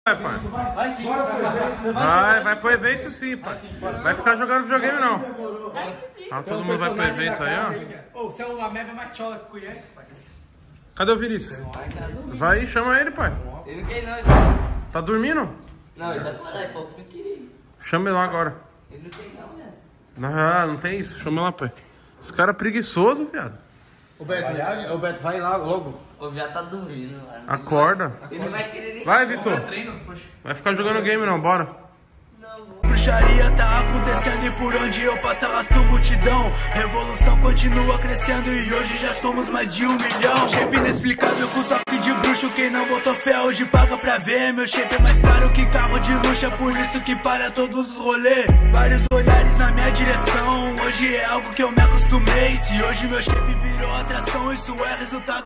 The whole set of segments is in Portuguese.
pai. Vai sim. Vai pro evento sim, pai. Vai ficar jogando videogame não. Ah, todo mundo vai pro evento aí, ó. Ô, você é o Ameba mais chola que conhece, pai. Cadê o Vinícius? Vai aí, chama ele, pai. Ele não quer não, ele Tá dormindo? não, ele tá fora, ele falou que não queria. Chama ele lá agora. Ele não tem não, velho. Não tem isso. Chama ele lá, pai. Esse cara é preguiçoso, viado. Ô Beto, vai lá logo. O viado tá dormindo, mano. Acorda. Ele não vai querer nem... Vai, Vitor. Vai ficar jogando game não, bora. Bruxaria tá acontecendo e por onde eu passo arrasto multidão. Revolução continua crescendo e hoje já somos mais de 1 milhão. Shape inexplicável com toque de bruxo. Quem não botou fé hoje paga pra ver. Meu shape é mais caro que carro de luxo. É por isso que para todos os rolês. Vários olhares na minha direção. Hoje é algo que eu me acostumei. Se hoje meu shape virou atração, isso é resultado.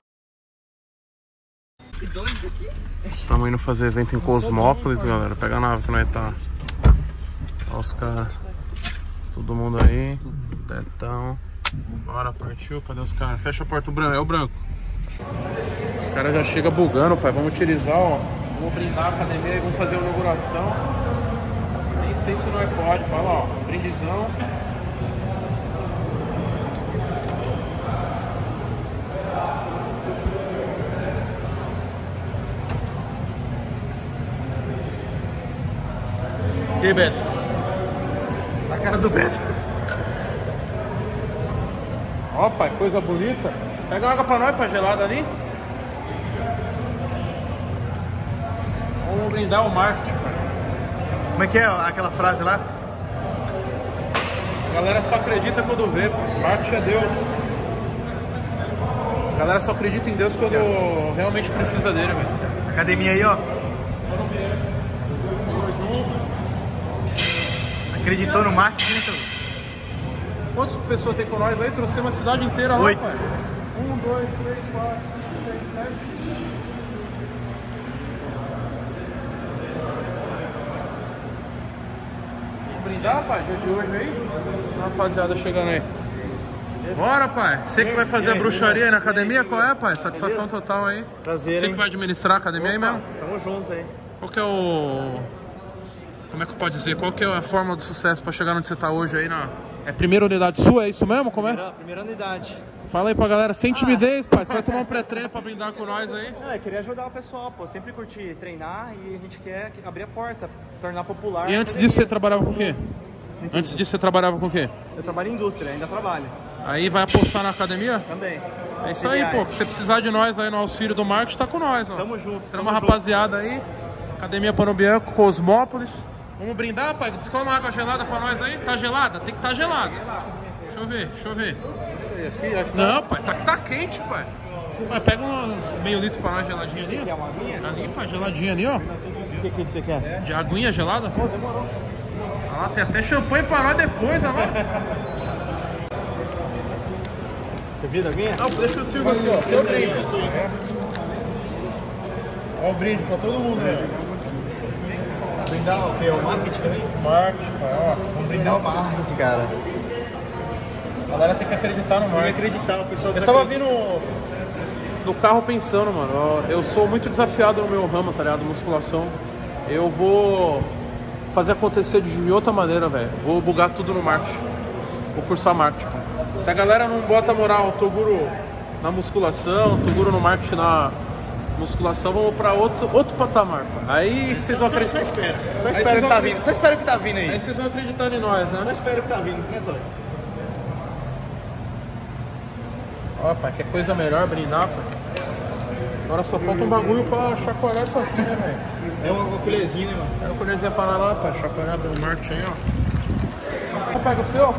Estamos indo fazer evento em Cosmópolis, galera. Pega a nave que nós tá. Olha os caras. Todo mundo aí. Tetão. Bora, partiu. Cadê os caras? Fecha a porta, o branco. É o branco. Os caras já chegam bugando, pai. Vamos utilizar, ó. Vamos brindar a academia e vamos fazer a inauguração. Nem sei se nós pode. Fala, ó. Brindizão. E aí, Beto? A cara do Beto. Ó, pai, coisa bonita. Pega uma água pra nós, pai, gelada ali. Vamos brindar o marketing, pai. Como é que é aquela frase lá? A galera só acredita quando vê, pai. Marketing é Deus. A galera só acredita em Deus quando realmente precisa dele, velho. Academia aí, ó. Acreditou no marketing, então? Quantas pessoas tem com nós aí? Trouxemos a cidade inteira lá, 8. pai. 1, 2, 3, 4, 5, 6, 7. Vamos brindar, pai, dia de hoje aí? Rapaziada chegando aí. Bora, pai. Você que vai fazer a bruxaria aí na academia, qual é, pai? Satisfação total aí. Prazer, Você que vai administrar a academia aí mesmo? Tamo junto aí. Qual que é o... Como é que eu posso dizer? Qual que é a forma do sucesso pra chegar onde você tá hoje aí na... É a primeira unidade sua, é isso mesmo? Como é? Primeira unidade. Fala aí pra galera, sem timidez, pai. Você vai tomar um pré-treino pra brindar com nós aí? Eu queria ajudar o pessoal, pô. Sempre curti treinar e a gente quer abrir a porta, tornar popular. E antes disso você trabalhava com o quê? Antes disso você trabalhava com o quê? Eu trabalho em indústria, ainda trabalho. Aí vai apostar na academia? Também. É isso aí, pô. Se você precisar de nós aí no auxílio do marketing, tá com nós, ó. Tamo junto. Tem uma rapaziada aí. Academia Pano Bianco, Cosmópolis. Vamos brindar, pai? Descola uma água gelada pra nós aí. Tá gelada? Tem que estar gelada. Deixa eu ver. Não, pai, tá quente, pai. Pai, pega uns meio litro pra nós geladinho ali. Ali, pai, geladinho ali, ó. O que você quer? De aguinha gelada. Pô, demorou. Olha lá, tem até champanhe pra nós depois, olha lá. Você viu da minha? Não, deixa eu sirvo aqui, ó. Seu brinde. Ó o brinde pra todo mundo, né? Brindar o quê? O marketing também? Marketing, pai, ó. Vamos brindar o marketing, cara. A galera tem que acreditar no marketing. Tem que acreditar, o pessoal Eu tava vindo no carro pensando, mano, eu sou muito desafiado no meu ramo, tá ligado? Musculação. Eu vou fazer acontecer de outra maneira, velho. Vou bugar tudo no marketing. Vou cursar marketing. Se a galera não bota moral, Toguro na musculação, Toguro no marketing na musculação, vamos pra outro patamar. Aí vocês vão acreditar. Só espero que tá vindo. Só espero que tá vindo aí. Aí vocês vão acreditar em nós, né? Só espero que tá vindo, né, Tony? Ó, pai, quer coisa melhor, brindar, pai. Agora só falta um bagulho pra chacoalhar isso aqui, né, velho? É uma colherzinha, né, mano? É uma colherzinha pra lá, pai. Chacoalhar do marketing aí, ó. Pega o seu.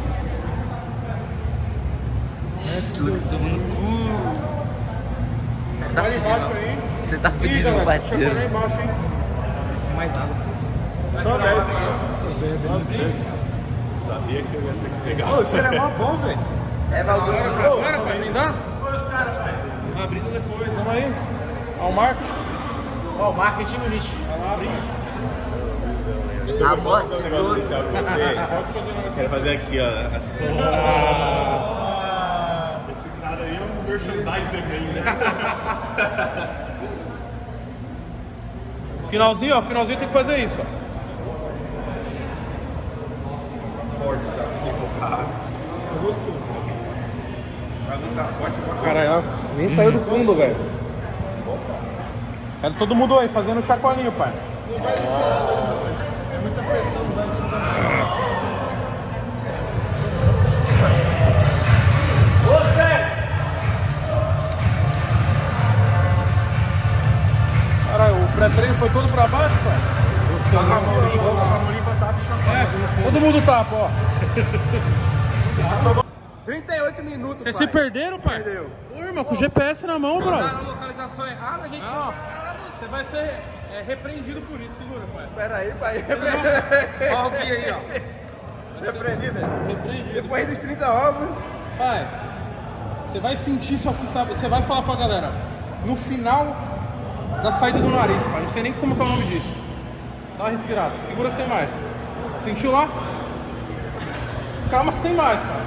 Você tá fudido, aí. você tá fudido, meu parceiro. Chacoalhar embaixo, hein? Mais nada. Só 10. Sabia que eu ia ter que pegar. Ô, isso é mó bom, velho. É bagulho. Agora, pra brindar? Oi, os caras, pai. Ah, brinda depois. Vamos aí. Ó, o marketing. Ó, o marketing, meu bicho. Vai lá, brinda. A morte de todos. Quero fazer aqui, ó. Esse cara aí é um merchandiser meio, né? Finalzinho, ó. Finalzinho tem que fazer isso, ó. Forte, cara. Tem que colocar. É gostoso. Tá forte pra Caralho, nem saiu do fundo, velho. Todo mundo aí fazendo chacoalhinho, pai. É muita pressão, não vai tentar. Caralho, o pré-treino foi todo pra baixo, pai? Tá na Amorim vai estar chacoalhando. Todo mundo tapa, ó. 38 minutos, Vocês se perderam, pai? Perdeu. Ô, irmão, com o GPS na mão, brother. Na localização errada, a gente Não, você vai ser repreendido por isso, segura, pai. Pera aí, pai. Olha o guia aí, ó. Repreendido. Repreendido. Depois dos 30 ovos. Pai, você vai sentir isso aqui, sabe? Você vai falar pra galera, no final da saída do nariz, pai. Não sei nem como que é o nome disso. Dá uma respirada, segura que tem mais. Sentiu lá? Calma que tem mais, pai.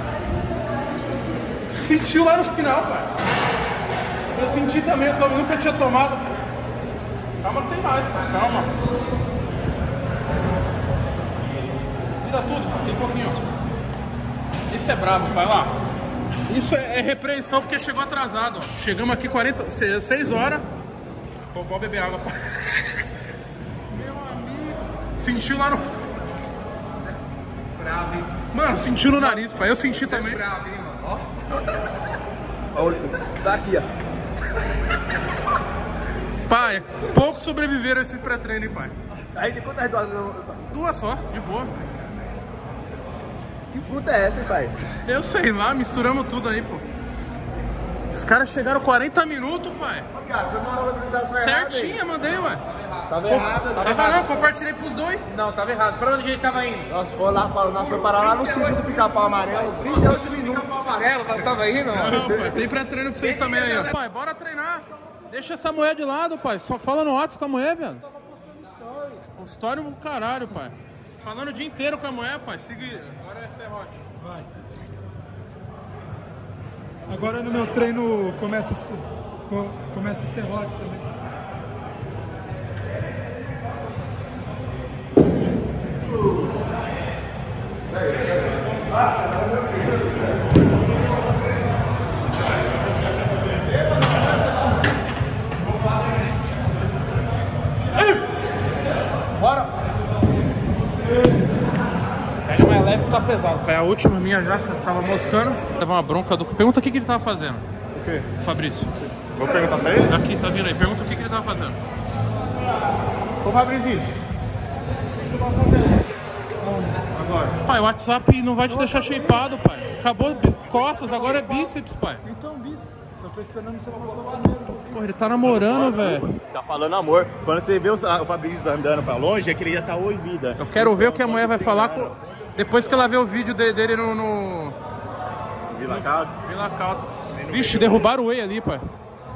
Sentiu lá no final, pai. Eu senti também, eu nunca tinha tomado. Calma que tem mais, pai. Calma. Vira tudo, pai. Tem pouquinho. Esse é brabo, pai. Lá. Isso é repreensão porque chegou atrasado, ó. Chegamos aqui 6 horas. Pô, pode beber água, pai. Meu amigo. Sentiu lá no... Bravo, hein? Mano, sentiu no nariz, pai. Eu senti também. Bravo, hein, mano? Ó. Daqui, ó. Pai, poucos sobreviveram a esse pré-treino, hein, pai. Aí tem quantas doses? 2 só, de boa. Que fruta é essa, hein, pai? Eu sei lá, misturamos tudo aí, pô. Os caras chegaram 40 minutos, pai. Cara, você mandou a localização errada. Certinha, mandei, ué. Tava errado. Tava não, compartilhei pros dois. Não, tava errado. Pra onde a gente tava indo? Nós foi parar lá no sítio do Pica-Pau Amarelo, 38 minutos. Amarelo, nós tava indo, ó. Não, pai, tem pré-treino pra vocês também aí, ó. Pai, bora treinar. Deixa essa mulher de lado, pai. Só fala no WhatsApp com a mulher, velho. Tava postando stories. Story do caralho, pai. Falando o dia inteiro com a mulher, pai. Siga. Agora é serrote. Vai. Agora no meu treino começa a serrote também. Bora! Pega mais leve que tá pesado, pai. A última minha já tava moscando. Leva uma bronca do... Pergunta o que ele tava fazendo. O quê? Fabrício. Vou perguntar pra ele? Tá aqui, tá vindo aí. Pergunta o que ele tava fazendo. Ô, Fabrício. Agora. Pai, o WhatsApp não vai te deixar shapeado, pai. Acabou costas, agora é bíceps, pai. Então, bíceps. Eu tô esperando você passar primeiro. Pô, ele tá namorando, velho. Tá falando amor. Quando você vê o Fabrício andando pra longe, é que ele já tá oi vida. Eu quero ver o que a mulher vai falar depois que ela vê o vídeo dele no Vila Caldo. Vila Caldo. Vixe, derrubaram o Whey ali, pai.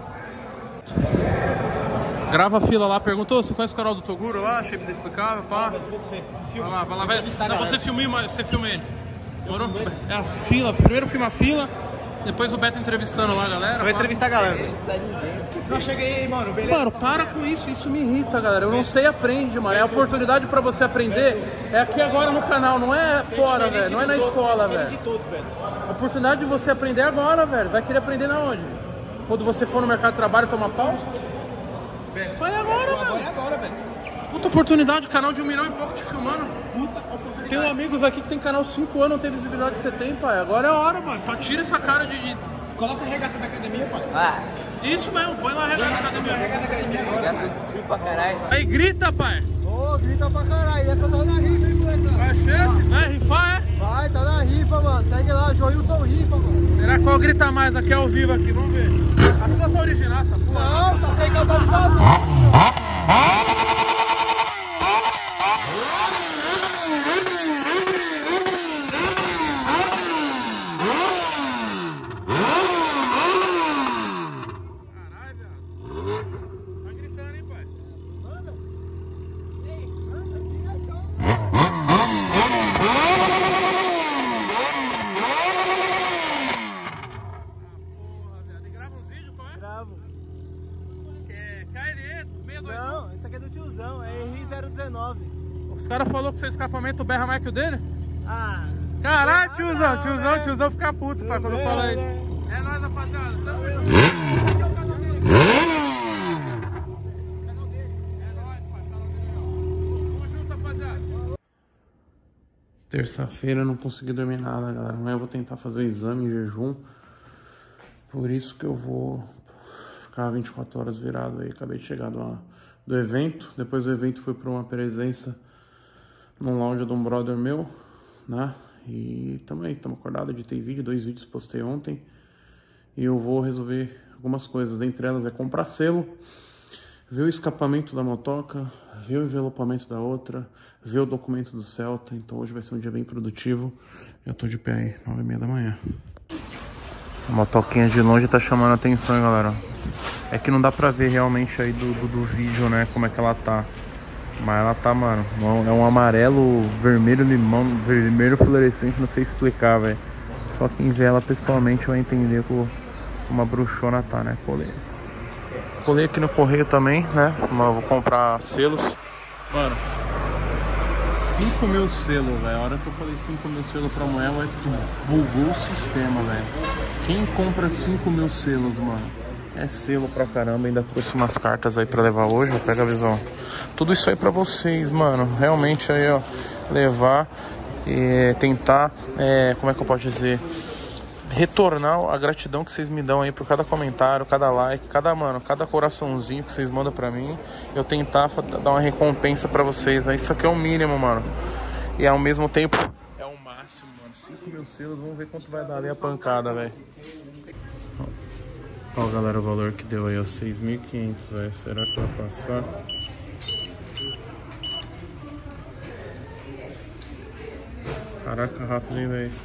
Grava a fila lá, perguntou, você conhece o canal do Toguro lá? Shape Inexplicável, pá. Vai lá, vai lá. Não, você filma ele. Demorou? É a fila, primeiro filma a fila, depois o Beto entrevistando lá a galera. Você vai entrevistar a galera. Não, cheguei aí, mano. Beleza? Mano, para com isso me irrita, galera. Eu não sei, aprende, mano. É a oportunidade pra você aprender. É aqui agora no canal, não é fora, velho. Não é na escola, velho. A oportunidade de você aprender agora, velho. Vai querer aprender na onde? Quando você for no mercado de trabalho tomar pau? Foi agora, velho. Agora, velho. Puta oportunidade, canal de 1 milhão e pouco te filmando. Puta oportunidade. Tenho amigos aqui que tem canal 5 anos, não tem visibilidade que você tem, pai. Agora é a hora, mano. Tira essa cara de... Coloca a regata da academia, pai. Ah, Isso mesmo, põe lá a regata da academia. Regata da academia agora, já pai. tudo frio pra caralho. Aí grita, pai. Ô, grita pra caralho. Essa tá na rifa, hein, moleque? Vai chance? Vai rifar, é? Vai, tá na rifa, mano. Segue lá, Joilson Rifa, mano. Será qual grita mais aqui ao vivo aqui? Vamos ver. A sua tá original, essa porra. Não, tá sem catalisador. Caralho, viado. Tá gritando, hein, pai? Manda. Porra, viado. E grava uns vídeos, qual é? Bravo. KLE 62. Não, esse aqui é do tio 019. Os caras falaram que seu escapamento berra mais que o dele? Ah. Caralho, tiozão fica puto, pai, quando eu falo isso. É nóis, rapaziada. Tamo junto. Terça-feira eu não consegui dormir nada, galera. Amanhã eu vou tentar fazer o exame em jejum. Por isso que eu vou ficar 24 horas virado aí. Acabei de chegar do evento. Depois do evento fui para uma presença num lounge de um brother meu, né? E também estamos acordados, editei vídeo, 2 vídeos postei ontem. E eu vou resolver algumas coisas. Entre elas é comprar selo, ver o escapamento da motoca, ver o envelopamento da outra, ver o documento do Celta. Então hoje vai ser um dia bem produtivo. Já tô de pé aí, 9h30 da manhã. A motoquinha de longe tá chamando a atenção, hein, galera. É que não dá pra ver realmente aí do vídeo, né, como é que ela tá. Mas ela tá, mano, é um amarelo, vermelho limão, vermelho fluorescente, não sei explicar, velho. Só quem vê ela pessoalmente vai entender como uma bruxona tá, né? Colei aqui no correio também, né? Mas vou comprar selos. Mano, 5.000 selos, velho. A hora que eu falei 5.000 selos pra mulher, bugou o sistema, velho. Quem compra 5.000 selos, mano? É selo pra caramba. Ainda trouxe umas cartas aí pra levar hoje. Pega a visão. Tudo isso aí pra vocês, mano. Realmente aí, ó, levar e tentar, como é que eu posso dizer? Retornar a gratidão que vocês me dão aí por cada comentário, cada like, cada coraçãozinho que vocês mandam pra mim. Eu tentar dar uma recompensa pra vocês, né? Isso aqui é o mínimo, mano. E ao mesmo tempo é o máximo, mano. 5.000 selos, vamos ver quanto vai dar ali a pancada, velho. Ó, galera, o valor que deu aí, ó, 6.500, velho. Será que vai passar? Caraca, rápido, hein, velho.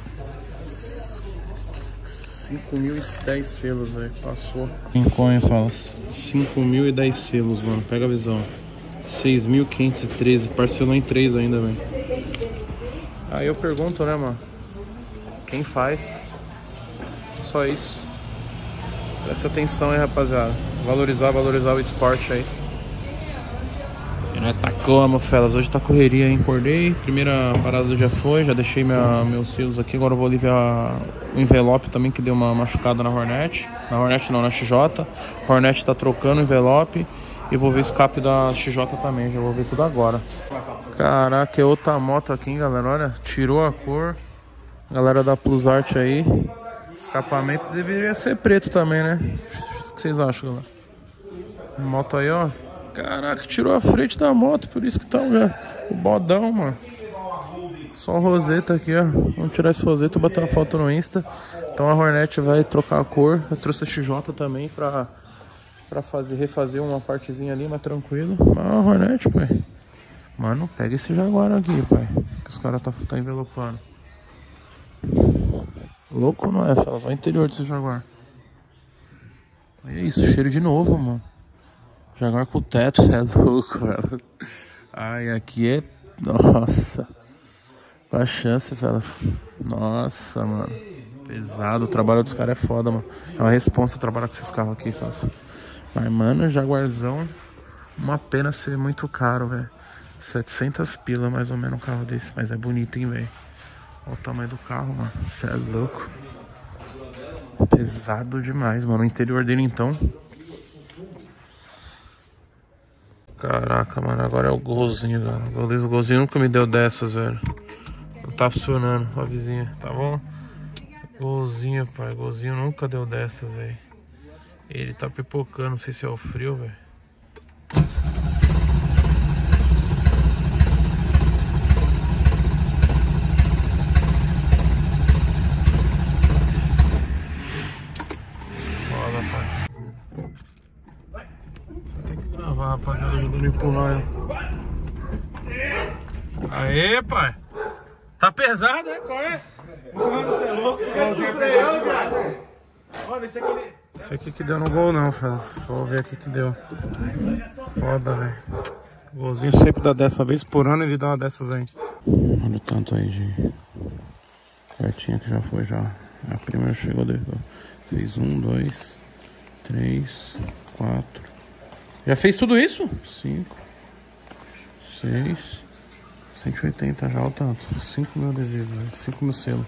5.010 selos, velho. Passou. Em coin, fala. 5.010 selos, mano. Pega a visão. 6.513. Parcelou em 3 ainda, velho. Aí eu pergunto, né, mano? Quem faz? Só isso. Presta atenção aí, rapaziada. Valorizar o esporte aí. E nós tá como, felas. Hoje tá correria, hein? Acordei. Primeira parada do dia foi. Já deixei meus selos aqui. Agora eu vou aliviar o envelope também, que deu uma machucada na Hornet. Na Hornet não, na XJ. A Hornet tá trocando o envelope. E vou ver o escape da XJ também. Já vou ver tudo agora. Caraca, é outra moto aqui, hein, galera. Olha, tirou a cor. Galera da Plus Art aí. Escapamento deveria ser preto também, né? O que vocês acham, galera? Moto aí, ó. Caraca, tirou a frente da moto, por isso que tá o bodão, mano. Só roseta aqui, ó. Vamos tirar esse roseta e botar uma foto no Insta. Então a Hornet vai trocar a cor. Eu trouxe a XJ também pra refazer uma partezinha ali, mas tranquilo. Mas a Hornet, pai. Mano, pega esse Jaguar aqui, pai. Que os caras tá envelopando. Louco, não é? Fala, vai interior desse Jaguar. Olha isso, cheiro de novo, mano. Jaguar com o teto, é louco, velho. Ai, aqui é... Nossa. Qual a chance, fellas? Nossa, mano. Pesado, o trabalho dos caras é foda, mano. É uma responsa trabalhar com esses carros aqui, fellas. Mas, mano, Jaguarzão... Uma pena ser muito caro, velho. 700 pila, mais ou menos, um carro desse. Mas é bonito, hein, velho. Olha o tamanho do carro, mano. Você é louco. Pesado demais, mano. O interior dele, então... Caraca, mano, agora é o golzinho, velho. O golzinho nunca me deu dessas, velho. Não tá funcionando, ó, vizinha, tá bom? Golzinho, pai, golzinho nunca deu dessas, velho. Ele tá pipocando, não sei se é o frio, velho. Foda, pai. Tem que gravar, rapaziada, ajudando a empurrar. Aê, pai! Tá pesado, né? Qual é? Mano, você é louco? Olha, esse aqui que deu no gol, não, Faz. Vou ver aqui que deu. Foda, velho. Golzinho sempre dá dessa vez por ano, ele dá uma dessas aí. Olha o tanto aí de cartinha que já foi já. A primeira chegou, fez 1, 2, 3, 4. Já fez tudo isso? 5, 6, 180 já, o tanto. 5 mil adesivos, velho. 5 mil selos.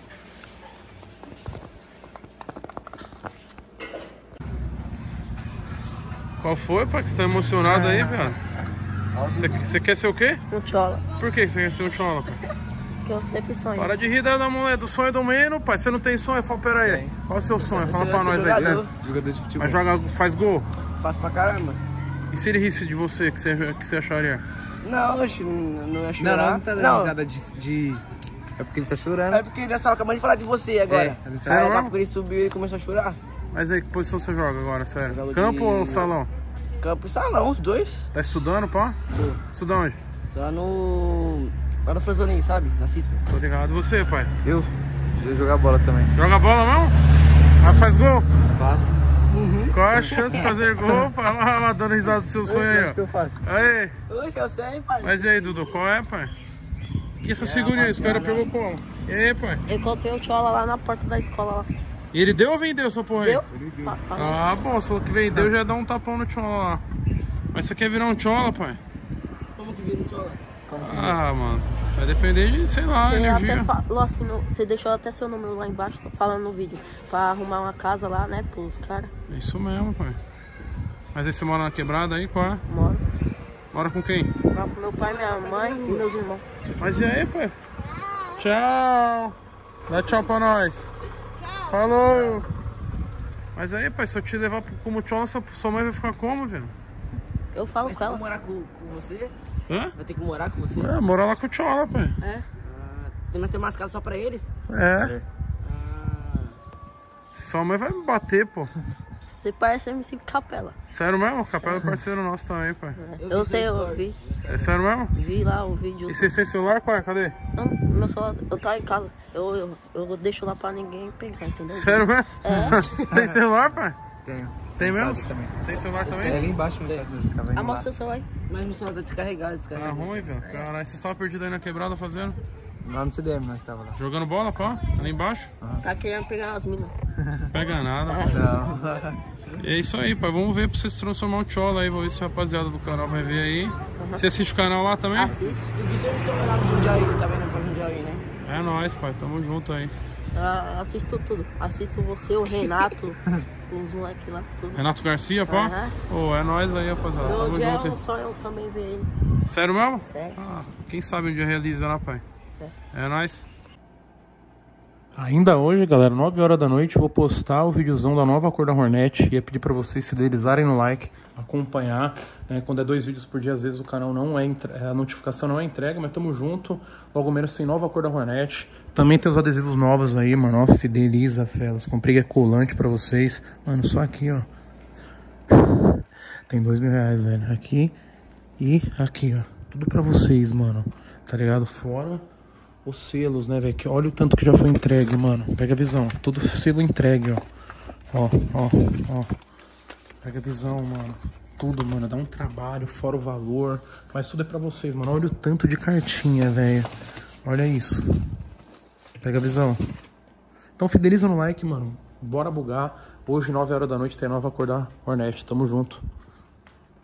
Qual foi, pai? Que você tá emocionado aí, velho? Você quer ser o quê? Um chola. Por que você quer ser um chola, pai? Que eu sempre sonho. Para de rir da mulher, do sonho do menino, pai. Você não tem sonho? Fala, pera aí. Qual é o seu sonho? Fala pra nós aí, sério. Jogador de futebol. Mas joga, faz gol? Faço pra caramba. E se ele risse de você, que você acharia? Não, não ia chorar. Não tá dando risada de... É porque ele tá chorando. É porque ele estava acabando de falar de você agora. Sério mesmo? Porque ele subiu e começou a chorar. Mas aí, que posição você joga agora, sério? Jogo Campo de- ou salão? Campo e salão, os dois. Tá estudando, pá? Estuda onde? Lá no Franzolim, sabe? Na CISP. Tô ligado. Você, pai? Eu jogar bola também. Joga bola mesmo? Mas faz gol? Faço. Qual é a chance de fazer gol? Fala lá, dando risada do seu sonho aí, Acho que ó. eu faço. Aí. Oi, eu sei, pai. Mas e aí, Dudu, qual é, pai? E essas figurinhas? Esse cara pegou como? E aí, pai? Encontrei o chola lá na porta da escola lá. E ele deu ou vendeu essa porra aí? Deu? Ah, bom, você falou que vendeu, já ia dar um tapão no chola lá. Mas você quer virar um chola, pai? Como que vira o chola? Ah, mano, vai depender de, sei lá, Você energia. até falou assim, você deixou até seu número lá embaixo, falando no vídeo, pra arrumar uma casa lá, né, pros caras. Isso mesmo, pai. Mas aí você mora na quebrada aí, qual é? Moro. Mora com quem? Moro com meu pai, minha mãe e meus irmãos. Mas e aí, pai? Tchau! Dá tchau pra nós. Tchau! Falou! Mas aí, pai, se eu te levar como chola, sua mãe vai ficar como, velho? Eu falo Mas com tem que ela. morar com você? Hã? Vai ter que morar com você? É, morar lá com o chola, pai. É. Nós temos umas casas só pra eles? É. Sua mãe vai me bater, pô. Você parece MC Capela. Sério mesmo? O Capela é parceiro nosso também, pai. Eu sei, eu vi. É sério mesmo? Vi lá o vídeo. E você tem celular, qual é? Cadê? Não, meu celular, eu tava em casa. Eu deixo lá pra ninguém pegar, entendeu? Sério mesmo? É. Tem celular, pai? Tenho. Tem mesmo? Casa também. Tem celular É também? ali embaixo no mercado musical. Vai indo lá. Amostra o celular aí. Mas meu celular tá descarregado, Tá ruim, velho. Caralho, vocês estavam perdidos aí na quebrada fazendo? Lá no CDM nós tava lá. Jogando bola, pá? Ali embaixo? Tá querendo pegar as minas. Pega nada, pai. Não. É isso aí, pai. Vamos ver pra você se transformar um chola aí. Vou ver se a rapaziada do canal vai ver aí. Você assiste o canal lá também? Assiste. E vi se eu estou lá no Jundiaí, você tá vendo pra Jundiaí, né? É nóis, pai. Tamo junto aí. Assisto tudo. Assisto você, o Renato, os moleques lá, tudo. Renato Garcia, pá? Aham. Pô, é nóis aí, rapaziada. Meu Tamo dia junto é um aí. sonho eu também ver ele. Sério mesmo? Sério. Ah, quem sabe um dia realiza, né, pai? É nóis. Ainda hoje, galera, 9 horas da noite, vou postar o videozão da nova cor da Hornet. Ia pedir pra vocês fidelizarem no like, acompanhar, né? Quando é 2 vídeos por dia, às vezes o canal não é a notificação não é entrega, mas tamo junto. Logo menos tem nova cor da Hornet. Também tem os adesivos novos aí, mano, ó, fideliza, felas. Comprei colante pra vocês. Mano, só aqui, ó. Tem R$2.000, velho. Aqui e aqui, ó. Tudo pra vocês, mano. Tá ligado? Fora os selos, né, velho? Olha o tanto que já foi entregue, mano. Pega a visão. Todo selo entregue, ó. Ó. Pega a visão, mano. Tudo, mano. Dá um trabalho, fora o valor. Mas tudo é pra vocês, mano. Olha o tanto de cartinha, velho. Olha isso. Pega a visão. Então fideliza no like, mano. Bora bugar. Hoje, 9 horas da noite, tem a nova cor da Hornet. Tamo junto.